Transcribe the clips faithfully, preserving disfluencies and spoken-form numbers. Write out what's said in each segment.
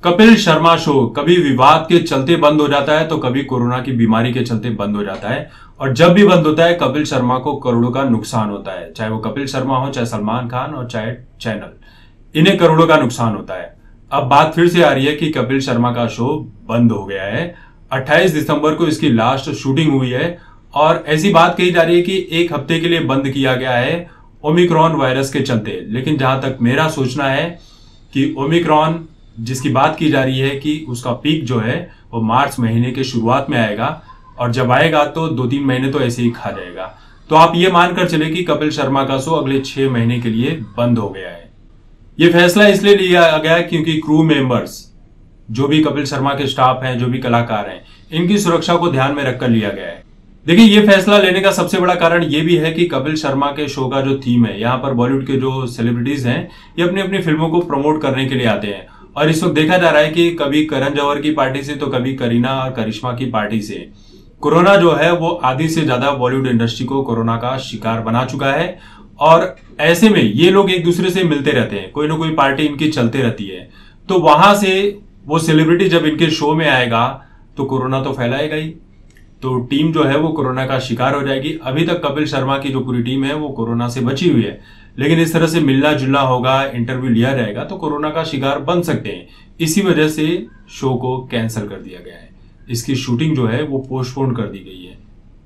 Kapil Sharma show कभी विवाद के चलते बंद हो जाता है तो कभी कोरोना की बीमारी के चलते बंद हो जाता है। और जब भी बंद होता है कपिल शर्मा को करोड़ों का नुकसान होता है, चाहे वो कपिल शर्मा हो, चाहे सलमान खान और चाहे चैनल, इन्हें करोड़ों का नुकसान होता है। अब बात फिर से आ रही है कि कपिल शर्मा का शो बंद हो गया है। अट्ठाईस दिसंबर को इसकी लास्ट शूटिंग हुई है और ऐसी बात कही जा रही है कि एक हफ्ते के लिए बंद किया गया है ओमिक्रॉन वायरस के चलते। लेकिन जहां तक मेरा सोचना है कि ओमिक्रॉन जिसकी बात की जा रही है कि उसका पीक जो है वो मार्च महीने के शुरुआत में आएगा और जब आएगा तो दो तीन महीने तो ऐसे ही खा जाएगा। तो आप ये मानकर चले कि कपिल शर्मा का शो अगले छह महीने के लिए बंद हो गया है। ये फैसला इसलिए लिया गया क्योंकि क्रू मेंबर्स, जो भी कपिल शर्मा के स्टाफ हैं, जो भी कलाकार हैं, इनकी सुरक्षा को ध्यान में रखकर लिया गया है। देखिए, ये फैसला लेने का सबसे बड़ा कारण ये भी है कि कपिल शर्मा के शो का जो थीम है, यहाँ पर बॉलीवुड के जो सेलिब्रिटीज हैं ये अपनी अपनी फिल्मों को प्रमोट करने के लिए आते हैं। और इस वक्त देखा जा रहा है कि कभी करण जौहर की पार्टी से तो कभी करीना और करिश्मा की पार्टी से कोरोना जो है वो आधी से ज्यादा बॉलीवुड इंडस्ट्री को कोरोना का शिकार बना चुका है। और ऐसे में ये लोग एक दूसरे से मिलते रहते हैं, कोई ना कोई पार्टी इनकी चलते रहती है, तो वहां से वो सेलिब्रिटी जब इनके शो में आएगा तो कोरोना तो फैलाएगा ही, तो टीम जो है वो कोरोना का शिकार हो जाएगी। अभी तक कपिल शर्मा की जो पूरी टीम है वो कोरोना से बची हुई है, लेकिन इस तरह से मिलना जुलना होगा, इंटरव्यू लिया जाएगा तो कोरोना का शिकार बन सकते हैं। इसी वजह से शो को कैंसिल कर दिया गया है, इसकी शूटिंग जो है वो पोस्टपोन कर दी गई है।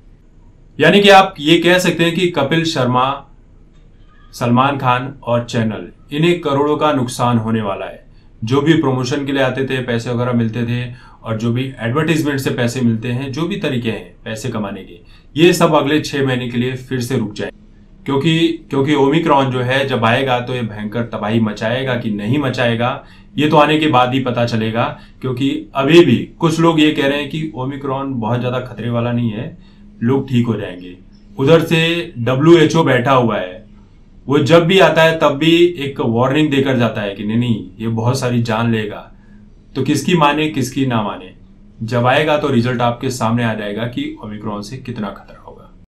यानी कि आप ये कह सकते हैं कि कपिल शर्मा, सलमान खान और चैनल, इन्हें करोड़ों का नुकसान होने वाला है। जो भी प्रमोशन के लिए आते थे, पैसे वगैरह मिलते थे, और जो भी एडवर्टीजमेंट से पैसे मिलते हैं, जो भी तरीके हैं पैसे कमाने के, ये सब अगले छह महीने के लिए फिर से रुक जाए। क्योंकि क्योंकि ओमिक्रॉन जो है जब आएगा तो ये भयंकर तबाही मचाएगा कि नहीं मचाएगा, ये तो आने के बाद ही पता चलेगा। क्योंकि अभी भी कुछ लोग ये कह रहे हैं कि ओमिक्रॉन बहुत ज्यादा खतरे वाला नहीं है, लोग ठीक हो जाएंगे। उधर से डब्ल्यू एच ओ बैठा हुआ है, वो जब भी आता है तब भी एक वार्निंग देकर जाता है कि नहीं नहीं ये बहुत सारी जान लेगा। तो किसकी माने किसकी ना माने, जब आएगा तो रिजल्ट आपके सामने आ जाएगा कि ओमिक्रॉन से कितना खतरा।